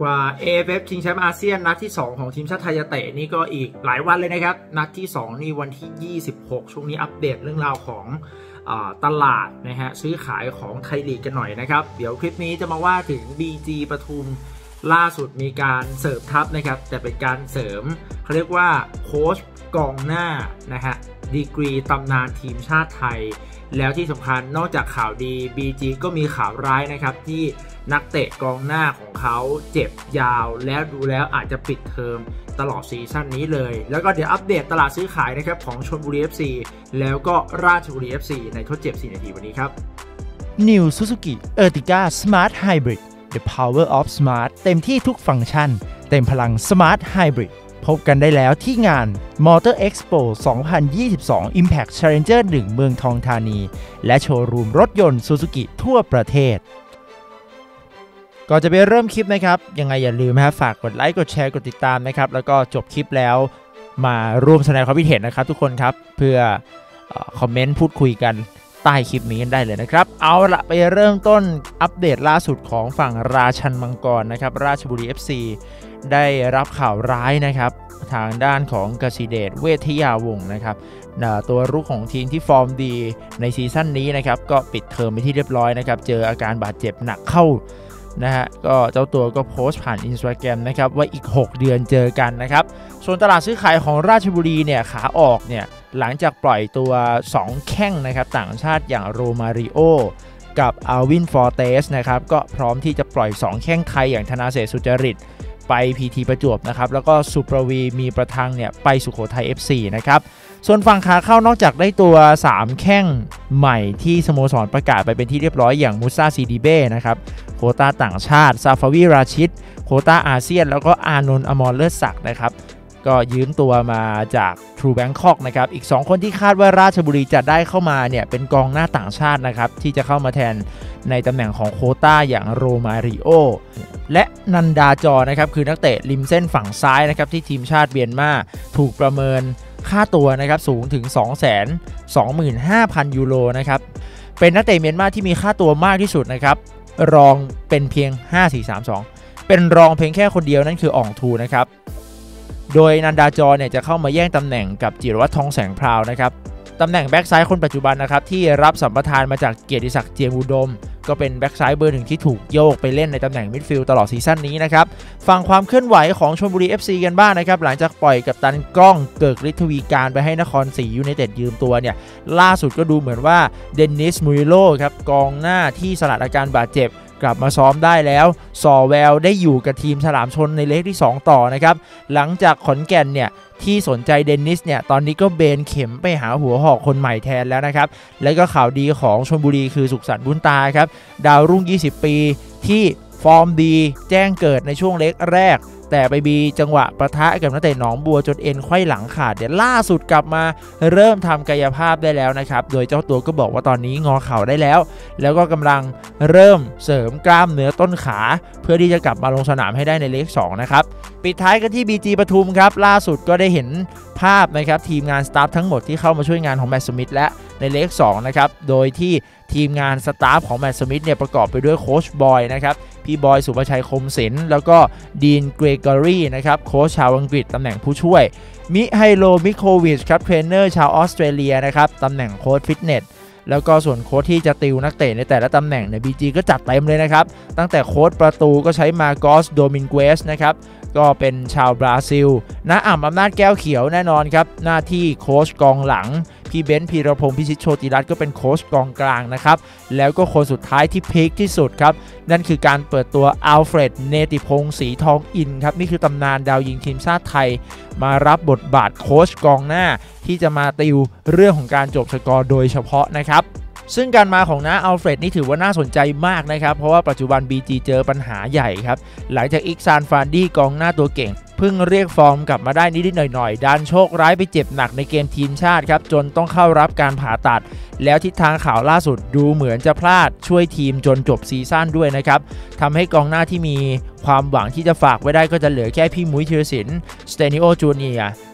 กว่า AFF ชิงแชมป์อาเซียนนัดที่2ของทีมชาติไทยจะเตะนี่ก็อีกหลายวันเลยนะครับนัดที่2นี่วันที่26ช่วงนี้อัปเดตเรื่องราวของตลาดนะฮะซื้อขายของไทยลีกกันหน่อยนะครับเดี๋ยวคลิปนี้จะมาว่าถึง BG ปทุมล่าสุดมีการเสริมทัพนะครับแต่เป็นการเสริมเขาเรียกว่าโค้ชกองหน้านะฮะดีกรีตำนานทีมชาติไทยแล้วที่สำคัญนอกจากข่าวดี BG ก็มีข่าวร้ายนะครับที่นักเตะกองหน้าของเขาเจ็บยาวแล้วดูแล้วอาจจะปิดเทอมตลอดซีซั่นนี้เลยแล้วก็เดี๋ยวอัปเดตตลาดซื้อขายนะครับของชลบุรี FC แล้วก็ราชบุรี FC ในทดเจ็บ4นาทีวันนี้ครับ New Suzuki Ertiga Smart Hybrid The Power of Smart เต็มที่ทุกฟังก์ชันเต็มพลัง Smart Hybrid พบกันได้แล้วที่งาน Motor Expo 2022 Impact Challenger 1 เมืองทองธานีและโชว์รูมรถยนต์ Suzuki ทั่วประเทศก่อนจะไปเริ่มคลิปนะครับยังไงอย่าลืมฝากกดไลค์กดแชร์กดติดตามนะครับแล้วก็จบคลิปแล้วมาร่วมแสดงความคิดเห็นนะครับทุกคนครับเพื่อคอมเมนต์พูดคุยกันใต้คลิปนี้กันได้เลยนะครับเอาละไปเริ่มต้นอัปเดตล่าสุดของฝั่งราชันมังกรนะครับราชบุรี FC ได้รับข่าวร้ายนะครับทางด้านของกสิเดชเวทยาวงศ์นะครับตัวรุกของทีมที่ฟอร์มดีในซีซั่นนี้นะครับก็ปิดเทอมไปที่เรียบร้อยนะครับเจออาการบาดเจ็บหนักเข้านะฮะก็เจ้าตัวก็โพสต์ผ่าน Instagram นะครับว่าอีก6เดือนเจอกันนะครับส่วนตลาดซื้อขายของราชบุรีเนี่ยขาออกเนี่ยหลังจากปล่อยตัว2แข้งนะครับต่างชาติอย่างโรมาริโอกับอัลวินฟอร์เตสนะครับก็พร้อมที่จะปล่อย2แข้งไทยอย่างธนาเศรษฐ์สุจริตไป PT ประจวบนะครับแล้วก็สุประวีมีประทังเนี่ยไปสุโขทัย FC นะครับส่วนฝั่งขาเข้านอกจากได้ตัว3แข้งใหม่ที่สโมสรประกาศไปเป็นที่เรียบร้อยอย่างมูซาซีดีเบ้นะครับโควต้าต่างชาติซาฟาวีราชิดโควต้าอาเซียนแล้วก็อานนท์อมรเลิศศักดิ์นะครับก็ยืมตัวมาจาก True Bangkok นะครับอีก2คนที่คาดว่าราชบุรีจะได้เข้ามาเนี่ยเป็นกองหน้าต่างชาตินะครับที่จะเข้ามาแทนในตำแหน่งของโควต้าอย่างโรมาริโอและนันดาจอนะครับคือนักเตะริมเส้นฝั่งซ้ายนะครับที่ทีมชาติเมียนมาถูกประเมินค่าตัวนะครับสูงถึง 225,000 ยูโรนะครับเป็นนักเตะเมียนมาที่มีค่าตัวมากที่สุดนะครับรองเป็นเพียง 5-4-3-2 เป็นรองเพียงแค่คนเดียวนั่นคืออ่องทูนะครับโดยนันดาจอเนี่ยจะเข้ามาแย่งตำแหน่งกับจิรวัฒน์ทองแสงพราวนะครับตำแหน่งแบ็กซ้ายคนปัจจุบันนะครับที่รับสัมปทานมาจากเกียรติศักดิ์เจียมอุดมก็เป็นแบ็กซ้ายเบอร์ 1ที่ถูกโยกไปเล่นในตำแหน่งมิดฟิลด์ตลอดซีซั่นนี้นะครับฟังความเคลื่อนไหวของชลบุรี FC กันบ้างนะครับหลังจากปล่อยกัปตันกล้องเกิกฤทธวีการไปให้นครศรียูไนเต็ดยืมตัวเนี่ยล่าสุดก็ดูเหมือนว่าเดนิสมูริโลครับกองหน้าที่สลัดอาการบาดเจ็บกลับมาซ้อมได้แล้วสอแววได้อยู่กับทีมฉลามชนในเลกที่2ต่อนะครับหลังจากขอนแก่นเนี่ยที่สนใจเดนิสเนี่ยตอนนี้ก็เบนเข็มไปหาหัวหอกคนใหม่แทนแล้วนะครับและก็ข่าวดีของชลบุรีคือสุขสันต์บุญตาครับดาวรุ่ง20ปีที่ฟอร์มดีแจ้งเกิดในช่วงเล็กแรกแต่ไปมีจังหวะประทะกับนักเตะหนองบัวจนเอ็นไขว้หลังขาดเดี๋ยวล่าสุดกลับมาเริ่มทำกายภาพได้แล้วนะครับโดยเจ้าตัวก็บอกว่าตอนนี้งอเข่าได้แล้วแล้วก็กำลังเริ่มเสริมกล้ามเนื้อต้นขาเพื่อที่จะกลับมาลงสนามให้ได้ในเลข2นะครับปิดท้ายกันที่ BG ปทุมครับล่าสุดก็ได้เห็นภาพนะครับทีมงานสตาฟทั้งหมดที่เข้ามาช่วยงานของแมตต์สมิธและในเลข2นะครับโดยที่ทีมงานสตาฟของแมตต์สมิธเนี่ยประกอบไปด้วยโค้ชบอยนะครับพี่บอยสุภชัยคมศิลป์แล้วก็ดีนเกรกอรี่นะครับโค้ชชาวอังกฤษตำแหน่งผู้ช่วยมิไฮโลมิโควิชครับเทรนเนอร์ชาวออสเตรเลียนะครับตำแหน่งโค้ชฟิตเนสแล้วก็ส่วนโค้ชที่จะติวนักเตะในแต่ละตำแหน่งใน BG ก็จัดเต็มเลยนะครับตั้งแต่โค้ชประตูก็ใช้มาโกสโดมินเกสนะครับก็เป็นชาวบราซิลน้าอ่ำอำนาจแก้วเขียวแน่นอนครับหน้าที่โค้ชกองหลังพี่เบนซ์พีรพงศ์พิชิตโชติรัตน์ก็เป็นโค้ชกองกลางนะครับแล้วก็คนสุดท้ายที่พีคที่สุดครับนั่นคือการเปิดตัวอัลเฟรดเนติพงศ์ศรีทองอินครับนี่คือตำนานดาวยิงทีมชาติไทยมารับบทบาทโค้ชกองหน้าที่จะมาติวเรื่องของการจบสกอร์โดยเฉพาะนะครับซึ่งการมาของน้าอัลเฟรดนี่ถือว่าน่าสนใจมากนะครับเพราะว่าปัจจุบัน BG เจอปัญหาใหญ่ครับหลังจากอิกซานฟานดี้กองหน้าตัวเก่งเพิ่งเรียกฟอร์มกลับมาได้นิดๆหน่อยๆดันโชคร้ายไปเจ็บหนักในเกมทีมชาติครับจนต้องเข้ารับการผ่าตัดแล้วทิศทางข่าวล่าสุดดูเหมือนจะพลาดช่วยทีมจนจบซีซั่นด้วยนะครับทำให้กองหน้าที่มีความหวังที่จะฝากไว้ได้ก็จะเหลือแค่พี่มุ้ยธีรศิลป์สเตนิโอจูเนียร์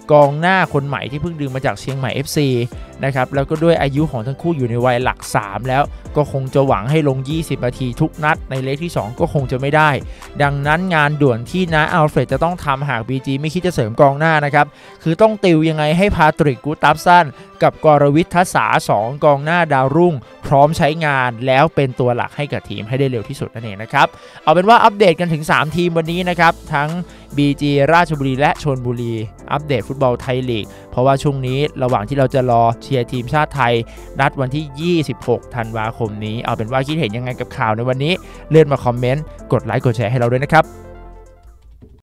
กองหน้าคนใหม่ที่เพิ่งดึงมาจากเชียงใหม่ FC นะครับแล้วก็ด้วยอายุของทั้งคู่อยู่ในวัยหลัก3แล้วก็คงจะหวังให้ลง20นาทีทุกนัดในเลกที่2ก็คงจะไม่ได้ดังนั้นงานด่วนที่น้าอัลเฟรดจะต้องทำหาก BG ไม่คิดจะเสริมกองหน้านะครับคือต้องติวยังไงให้พาตริก กูตัฟสันกับกรวิทย์ ทัศษา2กองหน้าดาวรุ่งพร้อมใช้งานแล้วเป็นตัวหลักให้กับทีมให้ได้เร็วที่สุดนั่นเองนะครับเอาเป็นว่าอัปเดตกันถึง3ทีมวันนี้นะครับทั้ง BG ราชบุรีและชลบุรีอัปเดตฟุตบอลไทยลีกเพราะว่าช่วงนี้ระหว่างที่เราจะรอเชียร์ทีมชาติไทยนัดวันที่26ธันวาคมนี้เอาเป็นว่าคิดเห็นยังไงกับข่าวในวันนี้เลื่อนมาคอมเมนต์กดไลค์กดแชร์ให้เราด้วยนะครับ